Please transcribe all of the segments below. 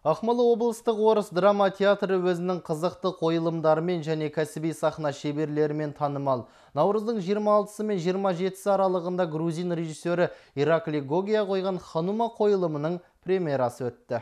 Ақмола облыстық орыс драма театры өзінің қызықты қойылымдарымен және кәсіби сахна шеберлерімен танымал. Наурыздың 26 мен 27 аралығында грузин режиссері Иракли Гогия қойған «Ханума» қойылымының премьерасы өтті.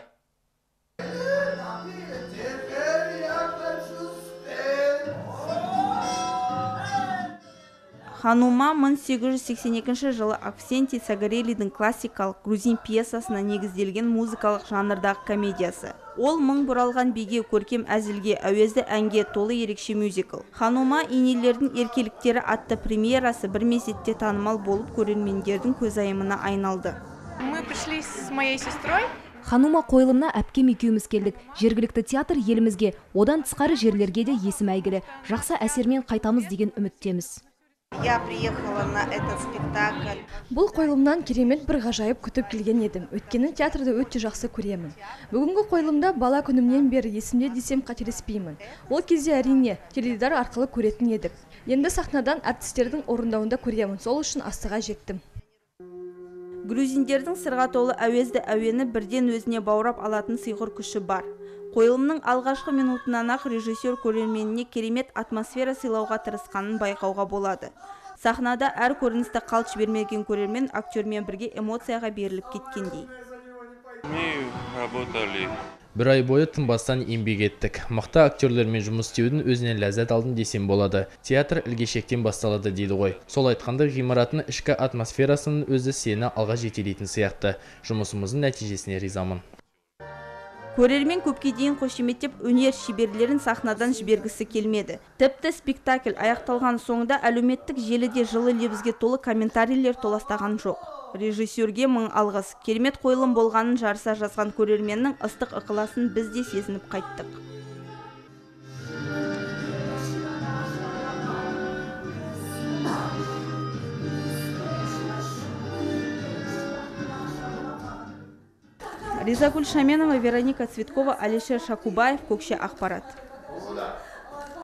«Ханума» 1882 жылы Аксентий Цагарелидің классикалық грузин пьесасына негізделген музыкалық жанрдағы комедиясы. Ол мың бұралған биге, көркем әзілге, әуезді әнге толы ерекше мюзикл. «Ханума» енелердің еркеліктері атты премьерасы бір мезетте танымал болып, көрермендердің көзайымына айналды. Мы пришли с моей сестрой. «Ханума» қойылымына әпкем екеуміз келдік. Жергілікті театр елімізге, одан тысқары жерлерге де есім әйгілі. Жақсы әсермен қайтамыз деген үміттеміз. Я приехала на этот спектакль. Бұл қойылымнан керемет бір ғажайып күтіп келген едім. Өткені театрды өте жақсы көремін. Бүгінгі қойылымда бала күнімнен бері есімде десем қателеспеймін. Ол кезде әрине теледидар арқылы көретін едік. Енді сахнадан артистердің орындауында көремін. Сол үшін астыға жеттім. Грузиндердің сырға толы әуезді әуені бірден өзіне баурап алатын сыйғыр күші бар. Қойылымның алғашқы минутынан ақ режиссер көрерменіне керемет атмосфера сыйлауға тырысқанын байқауға болады. Сахнада әр көріністі қалт жібермеген көрермен актермен бірге эмоцияға беріліп кеткендей. Бір ай бойы тынбастан еңбек еттік. Мықты актерлермен жұмыс істеудің өзінен ләззат алдым десем болады. Театр ілгешектен басталады дейді ғой. Сол айтқанда ғимараттың ішкі атмосферасының өзі сені алға жетелейтін сияқты. Жұмысымыздың нәтижесіне ризамын. Көрермен көпке дейін қошеметтеп өнер шеберлерін сахнадан жібергісі келмеді. Тіпті спектакль аяқталған соңында әлеуметтік желіде жылы лебізге толы комментарийлер толастаған жоқ. Режиссерге мың алғыс. Керемет қойылым болғанын жарыса жазған көрерменнің ыстық ықыласын біз де сезініп қайттық. Ризагуль Шаменова, Вероника Цветкова, Алишер Шакубаев, Көкше ақпарат.